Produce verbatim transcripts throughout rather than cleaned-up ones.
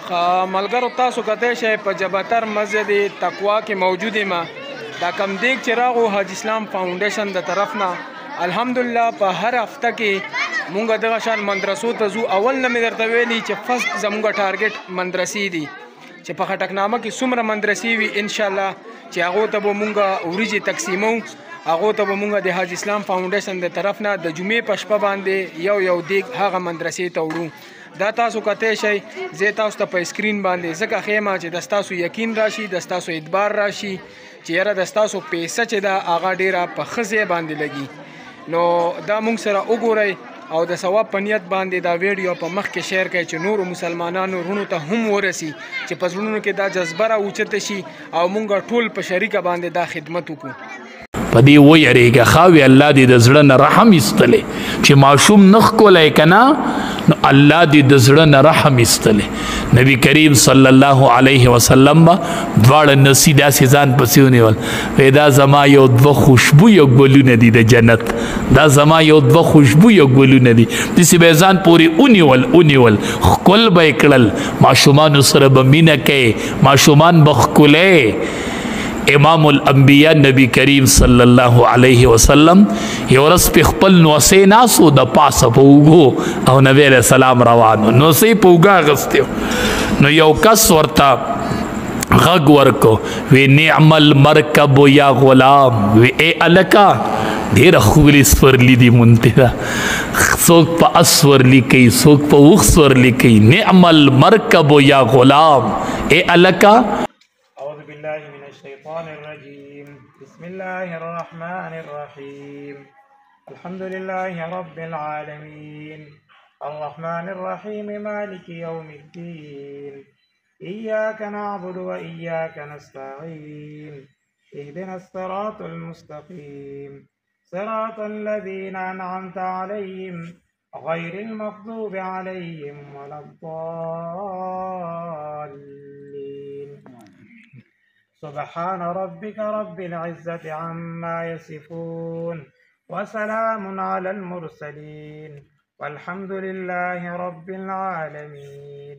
ملګرو تاسو کتای شئ په جبتر مسجد تقوا کې موجود یم. دا کم دیګ چې راغو حاجي اسلام فاونډیشن د طرف نه الحمدلله په هر هفته کې مونږ دغه شان مدرسو ته ځو. اول نه مې درته ویلي چې فرست زمونږ ټارګټ مدرسې دي چې په خټکنامه کې څومره مدرسې وي انشاءالله چې هغو ته به مونږ وریجې تقسیمو. هغو ته به مونږ د حاجي اسلام فاونډیشن د طرف نه د جمعې په شپه باندې یو یو دیګ هغه مدرسې ته وړو. دا تاسو کتای شئ زه تاسو ته په سکرین باندې ځکه ښیم چې د ستاسو یقین راشي، د ستاسو اعتبار راشي چې یاره د ستاسو پیسه چې ده هغه ډیره په ښه ځای باندې لګي. نو دا موږ سره وګورئ او د ثواب په نیت باندې دا ویډیو په مخ کې شیر کړئ چې نورو مسلمانانو وروڼو ته هم ورسي چې په زړونو کې دا جذبه راوچته شي او موږ ټول په شریکه باندې دا خدمت وکړو. په دې ویریږه خاوي الله دې د زړه نه رحم ایستلی چې ماشوم نخ کولی که نه نو الله دې د زړه نه رحم ایستلی. نبی کریم صلی الله علیه وسلم به دواړه نسی داسې ځان پسې ونیول وی دا زما یو دوه خوشبویه ګلونه دي د جنت، دا زما یو دوه خوشبویه ګلونه دي. داسې به یې ځان پورې ونیول ونیول ښکل به یې کړل، ماشومانو سره به مینه کوې، ماشومان به ښکلی. امام الانبیاء نبی کریم صلی الله علیه وسلم یو ورځ په خپل نوسې ناسو د پاسه په اوږو او نبی علیه السلام روانو، نوسې په اوږه اغوستې نو یو کس ورته غږ ورکو وی نعم المرکب یا غلام، وی ای الکا ډېره ښکلې سورلي دي مونته څوک په اس سورلي کوي څوک په اوښ سورلي کوي. نعم المرکب یا غلام، ای الکا. الشيطان الرجيم بسم الله الرحمن الرحيم الحمد لله رب العالمين الرحمن الرحيم مالك يوم الدين إياك نعبد وإياك نستعين اهدنا الصراط المستقيم صراط الذين أنعمت عليهم غير المغضوب عليهم ولا الضالين. سبحان ربك رب العزة عما يصفون وسلام على المرسلين والحمد لله رب العالمين.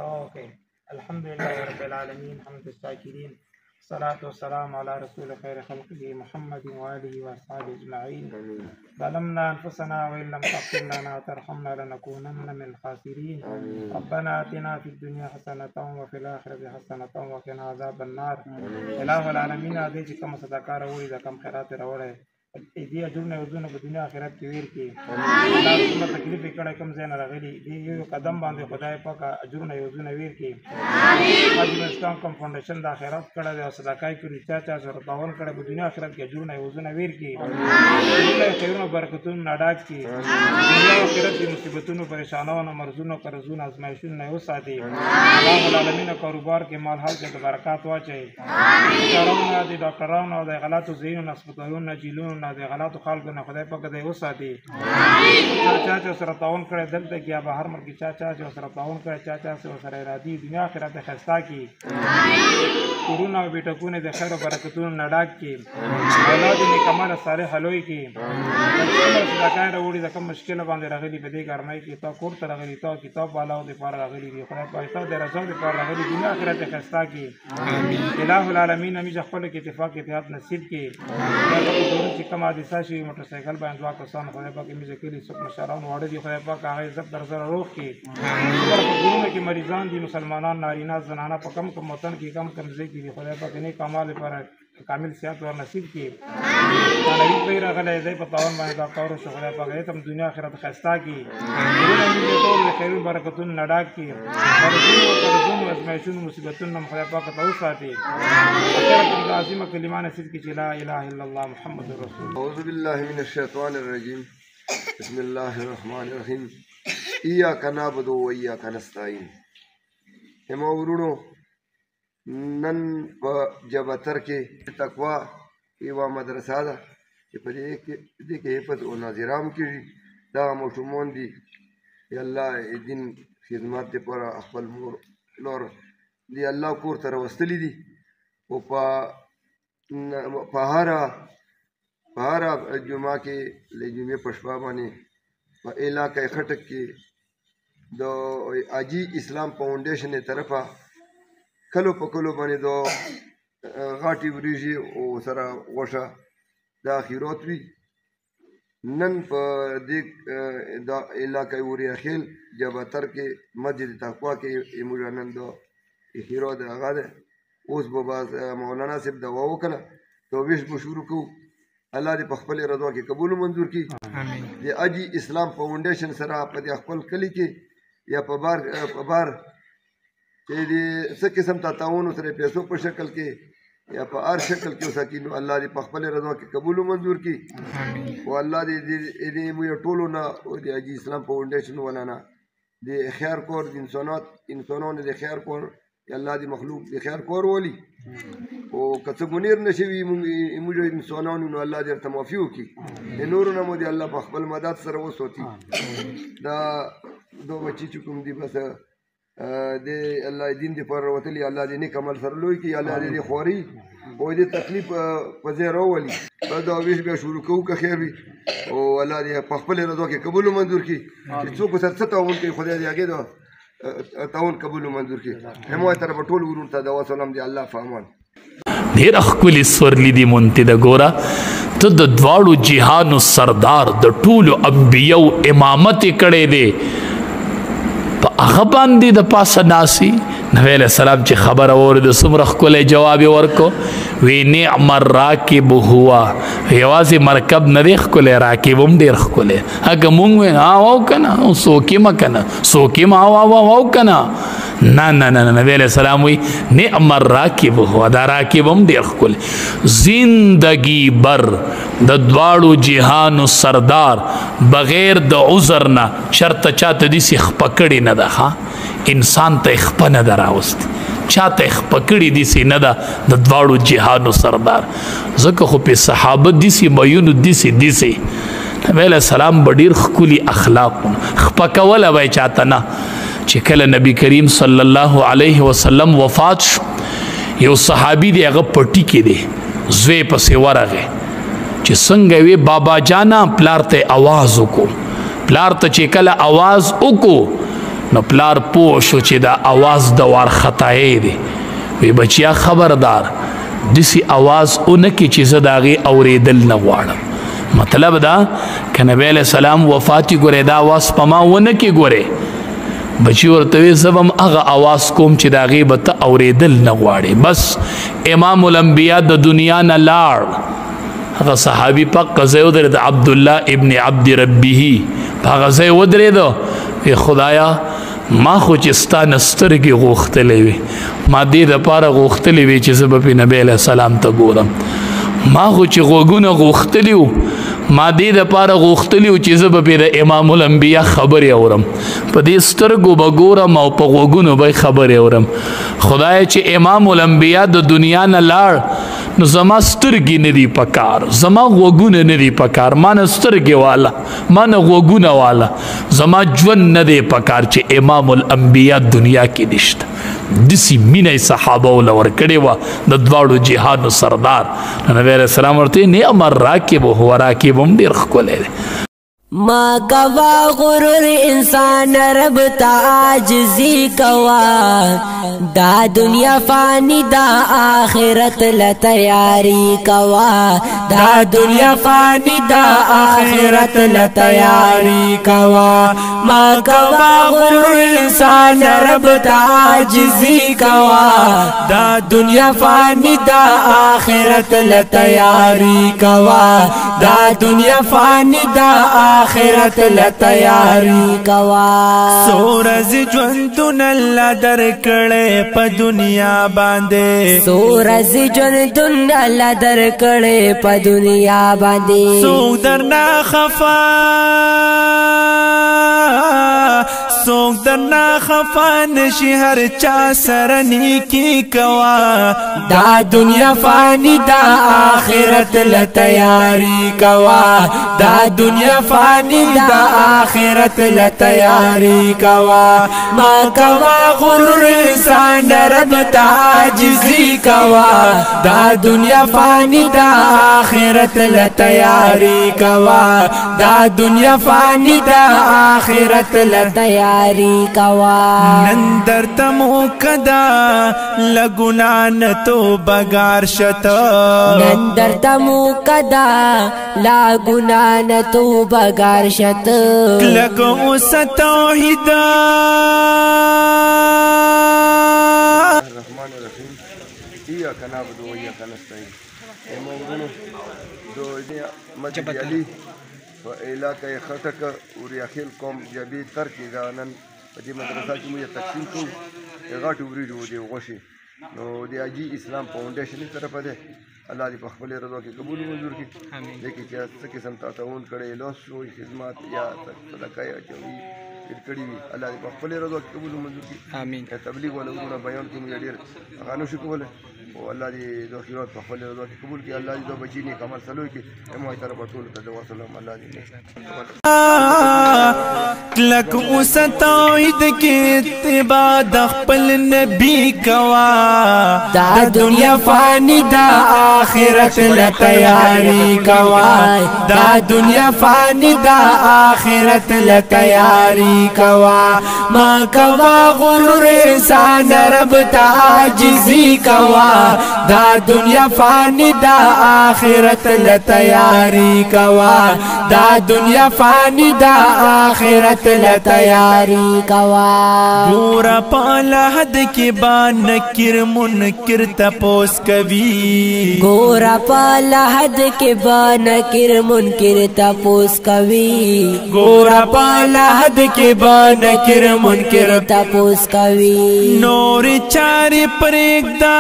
الحمد لله رب العالمين حمد الشاكرين الصلاة والسلام على رسول خير خلقه محمد وآله وأصحابه أجمعين. ظلمنا أنفسنا وإن لم تغفر لنا وترحمنا لنكونن من الخاسرين. ربنا آتنا في الدنيا حسنة وفي الآخرة حسنة وقنا عذاب النار. إله العالمين هذه چې کوم صدقه راوړي د کوم خیرات راوړي دې اجرونه وزونه په دنیا آخرت کې ویر کړي. الله څومره تکلیف یې کړی کوم ځای نه راغلي دې یو قدم باندې خدای پاک اجرونه وزونه ویر کړي. حاجي اسلام کوم فاونډیشن د آخرت کړی دی او صدقه یې کړي چا چا سره تعاون کړی په دنیا آخرت کې اجرونه وزونه ویر کړي. الله خیرونه برکتونه نه ډک کړي، دنیا آخرت کې مصیبتونو پریشانونو مرزونو قرضونو ازمایښتونو نه وساتي. الله العالمین کاروبار کې مال حال کې برکات واچوي. ډاکټرانو د ډاکټرانو د غلطو ځایونو هسپتالونو جیلونو نه د غلطو خلکو نه خدای پاک دې وساتي. چا چا چې سره تعاون کړی دلته کې یا بهر ملک چا چا چې سره تعاون کړی چا چا سره ارادي دنیا آخرت ښایسته کړي. کورونه او بیټکونه د خیر او برکتونو نه ډک کړي. اولاد یې نیکمرغه صالحه لوی کړي. څومره صدقه راوړي د کوم مشکله باندې راغلي په دې ګرمۍ کې تا کور ته راغلي تا کتاب والاو دپاره راغلي دي خدای پاک تا د رضا دپاره راغلي دنیا آخرت یې ښایسته کړي. اله العالمین همیشه خپلو کې اتفاق اتحاد نصیب کړي. چې کوم حادثه شوي موټر سایکل باندې دوه کسان خدای پاک همیشه کلي څوک مشران واړه دي خدای پاک هغه عزت در سره روغ کړي. په کورونو کې مریضان دي مسلمانان نارینه زنانه په کم کم وطن کې کم کم ځای کې دي خدای پاک نیک اعمال لپاره کامل صحت ور نصیب کړي. نوید بھائی راغلی دی په تاون باندې دا کار وشو خدای پاک دې ته دنیا آخرت ښایسته کړي. کورونه یې ټول د خیرو برکتونو نه ډک کړي. مرضونو قرضونو ازمایښتونو مصیبتونو هم خدای پاک ته وساتي. اخرت کې د عظیمه کلمه نصیب کړي چې لا اله الا الله محمد رسول الله. اعوذ بالله من الشیطان الرجیم بسم الله الرحمن الرحیم ایاک نعبد و ایاک نستعین. هما ورونو نن په جبتر کې تقوا یوه مدرسه ده چې په دې کې دې کې حفظ او ناظرام کېږي. دغه ماشومان دي د الله دین خدمت دپاره خپل مور پلار د الله کور ته راوستلي دي او په په هره په هره جمعه کې د جمعې په شپه باندې په علاقه خټک کې د حاجي اسلام فاونډیشن طرفه کلو په کلو باندې د غاټې وریژې او سره غوښه دا خیرات وي. نن په دې دا علاقه وریا خیل جباتر کې مسجد تقوا کې موږ نن د خیرات هغه ده. اوس به باز مولانا صاحب دوا وکړه توبیش به شروع کوو. الله دې په خپل رضا کې قبول منظور کړي. د حاجي اسلام فاونډیشن سره په دې خپل کلي کې یا په بار په بار چې دې څه قسم تعاون سره پیسو په شکل کې یا په هر شکل کې وساتي نو الله دې په خپل رضا کې قبول منظور کړي. او الله دې دې موږ ټولو نه او د حاجي اسلام فاونډیشن ولانا د خیر کور د انسانات انسانانو د خیر کور یا الله دې مخلوق د خیر کور ولي او که څه ګنیر نشي وي موږ انسانانو نو الله دې ورته معافي وکړي. د نورو نه مو دې الله په خپل مدد سره وساتي. دا دو بچي چې کوم دي بس د الله دین دې پر وتلی الله دې نیک عمل سره لوی کړي. الله دې خوري او دې تکلیف په ځای راولي. بس دا ویش بیا شروع کوو که خیر وي او الله دې په خپل رضا کې قبول منظور کړي. چې څوک ورسره څه تعاون کوي خدای دې هغې د تعاون قبول منظور کړي. هموی طرفه ټول ورونو ته دعا سلام دی الله په امان. ډېره ښکلې سورلي دي مونتې ده. ګوره ته د دواړو جهانو سردار د ټولو انبیو امامت یې کړی دی په هغه باندې د پاسه ناسي. نبی علیه السلام چې خبره واورېده څومره ښکلی جواب یې ورکړو. وی نعم الراکب هو یوازې مرکب نه دی ښکلی راکب هم ډېر ښکلی. هکه مونږ وی ها واو که نه څوک یې مه که نه څوک یې ما وا واو که نه نه نه نه نبی علیه السلام وی نعم الراکب هو دا راکب هم ډېر ښکلی. زندگی بر د دواړو جهانو سردار بغیر د عذر نه چرته چاته داسې خپه کړې نه ده. ښه انسان ته خپه نه ده راوستې چاته خپه کړې داسې نه ده د دواړو جهانو سردار. ځکه خو پې صحابه داسې میونو داسې داسې نبی علیه السلام به ډېر ښکلي اخلاق خپه کوله به یې چاته نه. چې کله نبی کریم صلی الله علیه وسلم وفات شو یو صحابي دی هغه پټي کې دی زوی پسې ورغی چې څنګه وی بابا جانا پلار ته آواز وکړو. پلار ته چې کله آواز وکړو نو پلار پوه شو چې دا آواز د وارخطایۍ دی. وی بچیا خبردار داسې آواز ونه کې چې زه د هغې اورېدل نه غواړم. مطلب دا که نبی علیه السلام وفات یې ګورې دا آواز په ما ونه کې ګورې بچی ورته وی زه به هم هغه آواز کوم چې د هغې به ته اورېدل نه غواړې. بس امام الانبیا د دنیا نه لاړ. هغه صحابي په هغه ځای ودرېد عبدالله ابن عبد ربه په هغه ځای ودرېده. وی خدایا ما خو چې ستا نه سترګې غوښتلی وي ما دې دپاره غوښتلی وي چې زه به پې نبی علیه السلام ته ګورم. ما خو چې غوږونه غوښتلي وو ما دې دپاره غوښتلي وو چې زه به پې د امام الانبیا خبرې اورم. په دې سترګو به ګورم او په غوږونو به خبرې اورم. خدایه چې امام الانبیا د دنیا نه لاړ نو زما سترګې نه دي پکار زما غوږونه نه دي پکار ما نه سترګې والا ما نه غوږونه والا زما ژوند نه دی پکار چې امام الانبیا دنیا کې نشته. داسې مینه یې صحابه وله ورکړې وه د دواړو جهانو سردار. نبی علیه السلام ورته نعم الراکب هو راکب هم ډېر ښکلی دی. ما کوا غرور انسان رب تا عاجزی کوا دا دنیا فانی دا آخرت لتیاری کوا دا دنیا فانی دا آخرت لتیاری کوا ما کوا غرور انسان رب تا عاجزی کوا دا دنیا فانی دا آخرت لتیاری کوا دا دنیا فانی دا آخرت لتیاری کوا. سورز ژوندون الله درکړې په دنیا باندې سورز ژوندون الله درکړې په دنیا باندې څوک درنه خفا څوک درنه خفا نشي هر چا سره نیکي کوا دا دنیا فانی دا آخرت لتیاری کوا دا دنیا فانی دا آخرت لتیاری کوا ما کوا غرور انسان انسان رب ته عاجزي کوا دا دنیا فانی دا آخرت له تیاری کوا دا دنیا فانی دا آخرت له تیاری کوا نن درته موکدا لګنا نه توبه ګار شته نن درته موکدا لا ګنا نه توبه ګار شته لګ اوس توحید الرحمن الرحیم ایاک نعبد و ایاک نستعین اے مولانا دو مسجد علی و علاقہ خټک اوریاخیل قوم جبی ترکی دا نن په دې مدرسه کې موږ تقسیم کوو غاټ وریډو دی غوښي نو د اجي اسلام فاونډیشن طرفه ده الله دې په خپل رضا کې قبول منظور کړي امين لیکي چې څه قسم تعاون کړي لوس شو خدمات یا صدقه یا چوي کړي وي الله دې په خپل رضا کې قبول منظور کړي امين تبلیغ ولا غوړه بیان کې موږ ډېر غانو شو کوله او الله دې د خیرات په خپل رضا کې قبول کړي الله دې د بچی نه کمال سلوي کې مو طرف ټول ته دعا سلام الله دې کلک اوس توحید کې اتباع د خپل نبی کوا دا دنیا فانی دا آخرت له تیاری کوا دا دنیا فانی دا آخرت له تیاری کوا ما کوا غرور انسان رب ته عاجزي کوا دا دنیا فانی دا آخرت له تیاری کوا دا دنیا فانی دا آخرت له تیاری کوا ګور پال حد کې با نکر منکر تپوس کوي ګور پال حد کې با نکر منکر تپوس کوي ګور پال حد کې با نکر منکر تپوس کوي نور چارې پرېږدا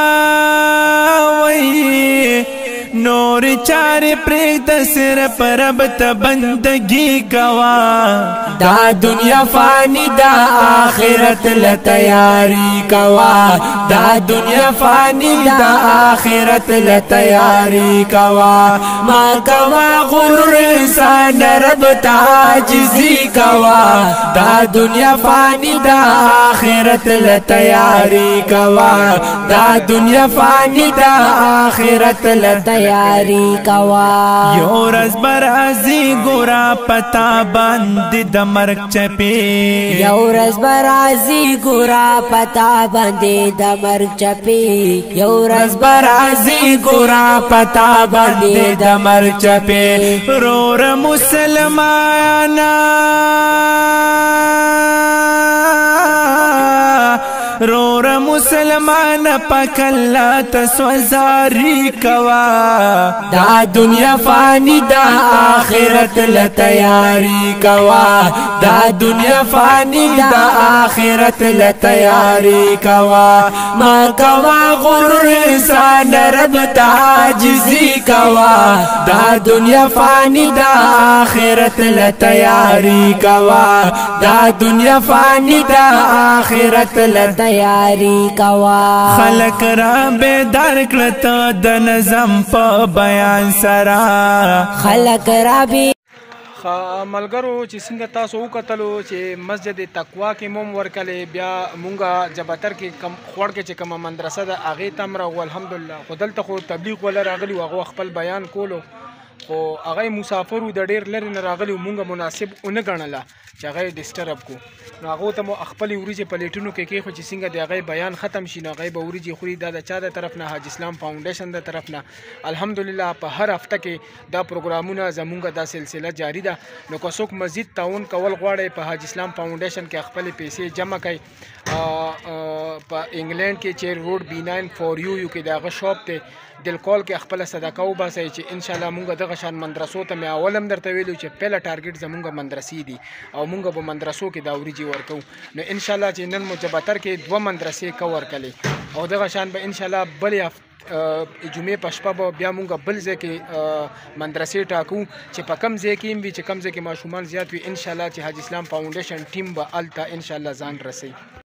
وای نور چارې پرېږده صرف رب ته بندګي کوا دا دنیا فانی دا آخرت له تیاری کوا دا دنیا فانی دا آخرت له تیاری کوا ما کوا غرور انسان رب ته عاجزي کوا دا دنیا فانی دا آخرت له تیاری کوا دا دنیا فانی دا آخرت له تیاری کوا یو ورځ برازي ګورا پتا باندې د مرګ چپی یو ورځ برازي ګورا پتا باندې د مرګ چپی یو ورځ برازي ګورا پتا باندې د مرګ چپی رور مسلمانا رور مسلمان پاک اللہ تسوزاری کوا دا دنیا فانی دا آخرت لتیاری کوا دا دنیا فانی دا آخرت لتیاری کوا ما کوا غرور انسان رب تا عاجزی کوا دا دنیا فانی دا آخرت لتیاری کوا دا دنیا فانی دا آخرت لتیاری تیاری کوا خلق را بیدار کړه د نظم په بیان سره خلق را بی ملګرو چې څنګه تاسو وکتلو چې مسجد تقوا کې موم ورکلې بیا مونږه جبتر کې کم خوړ کې چې کومه مدرسه ده هغه تم راغو الحمدلله خو دلته خو تبلیغ ولا راغلی هغه خپل بیان کولو خو هغه مسافر د ډیر لري نه راغلی مونږه مناسب اون غنله چې هغه ډیسټرب کو نو هغه ته مو خپل وريجه پلیټونو کې کې خو چې څنګه دی هغه بیان ختم شي نو هغه به وريجه خوري دا د چا د طرف نه حاج اسلام فاونډیشن د طرف نه الحمدلله په هر هفته کې دا پروګرامونه زمونږه دا سلسله جاری ده نو کو څوک مزید تعاون کول غواړي په حاج اسلام فاونډیشن کې خپل پیسې جمع کړي په انګلند کې چیر روډ بی ناین فور یو یو کې داغه شاپ ته دل کال کې خپل صدقه وباسي چې ان شاء الله مونږ دغه شان مدرسو ته مې اولم درته ویلو چې پهله ټارګټ زمونږ مدرسې دي او مونږ به مدرسو کې دا وريجي ورکو نو ان شاء الله چې نن مجبتر کې دوه مدرسې کور کړي او دغه شان به ان شاء الله بل جمعې په شپه به بیا مونږ بل ځای کې مدرسې ټاکو چې په کم ځای کې وي چې کم ځای کې ماشومان زیات وي ان شاء الله چې حاج اسلام فاونډیشن ټیم به الته ان شاء الله ځان رسي